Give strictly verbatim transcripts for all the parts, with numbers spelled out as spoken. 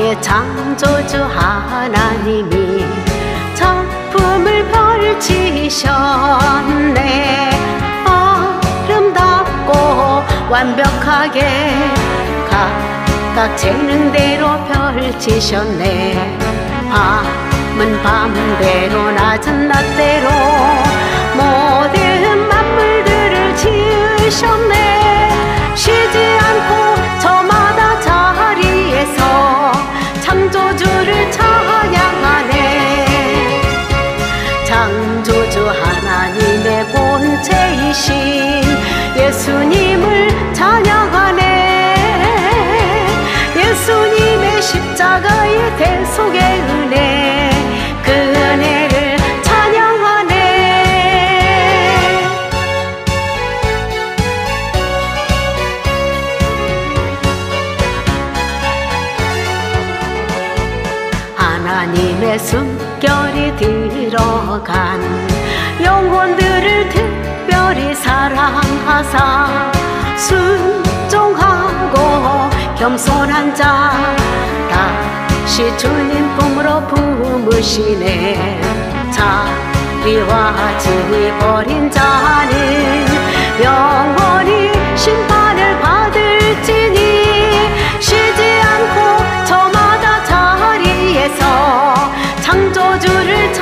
만왕의 창조주 하나님이 작품을 펼치셨네. 아름답고 완벽하게 각각 재능대로 펼치셨네. 밤은 밤대로 낮은 낮대로 모든 만물들을 지으셨네. 쉬지 않고 저마다 자리에서 창조주를 찬양하네. 창조주 하나님의 본체이신 예수님을 찬양하네. 예수님의 십자가의 대속의 은혜, 그 은혜를 찬양하네. 하나님의 숨결이 들어간 영혼들을 특별히 사랑하사 순종하고 겸손한 자 다시 주님 품으로 품으시네. 자리와 짐이 버린 자는 영원히 심판을 받을지니 쉬지 않고 저마다 자리에서 창조주를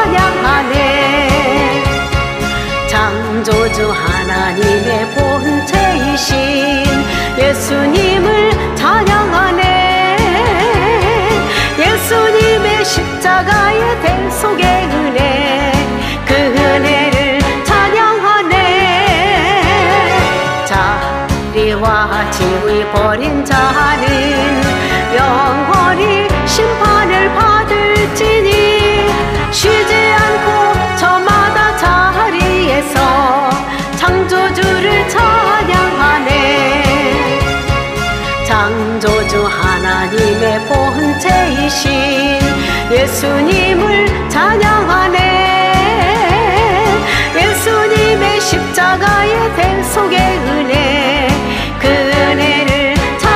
찬양하네. 창조주 하나님의 본체이신 예수님을 찬양하네. 예수님의 십자가의 대속의 은혜, 그 은혜를 찬양하네. 자리와 지위 버린 자는 영원히 심판을 받을지니 쉬지 않고 저마다 자리에서 창조주를 찬양하네. 창조주 하나님의 본체이신 예수님을 찬양하네. 예수님의 십자가의 대속의 은혜, 그 은혜를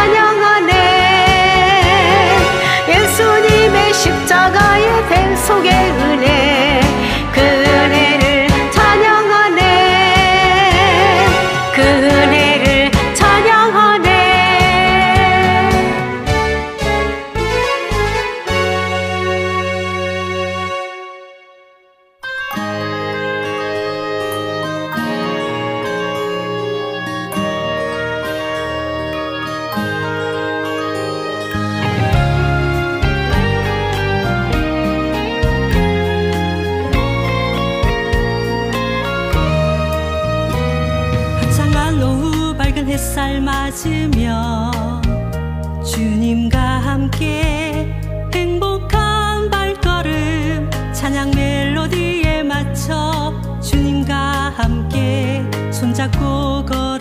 찬양하네. 예수님의 십자가의 대속의 은혜, 그 은혜를 찬양하네. 그 은혜를 찬양하네. 햇살 맞으며 주님과 함께 행복한 발걸음 찬양 멜로디에 맞춰 주님과 함께 손잡고 걸